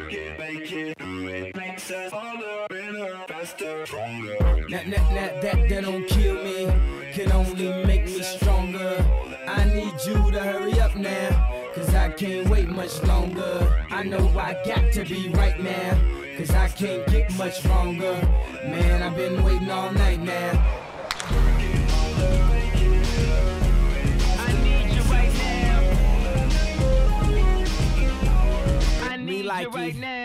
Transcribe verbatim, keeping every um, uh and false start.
Work it, make it, do it, makes us harder, better, faster, stronger. That, that, that, that, that don't kill me, can only make me stronger. I need you to hurry up now, cause I can't wait much longer. I know I got to be right now, cause I can't get much stronger. Man, I've been waiting all night now. I need you right now. I need you right now.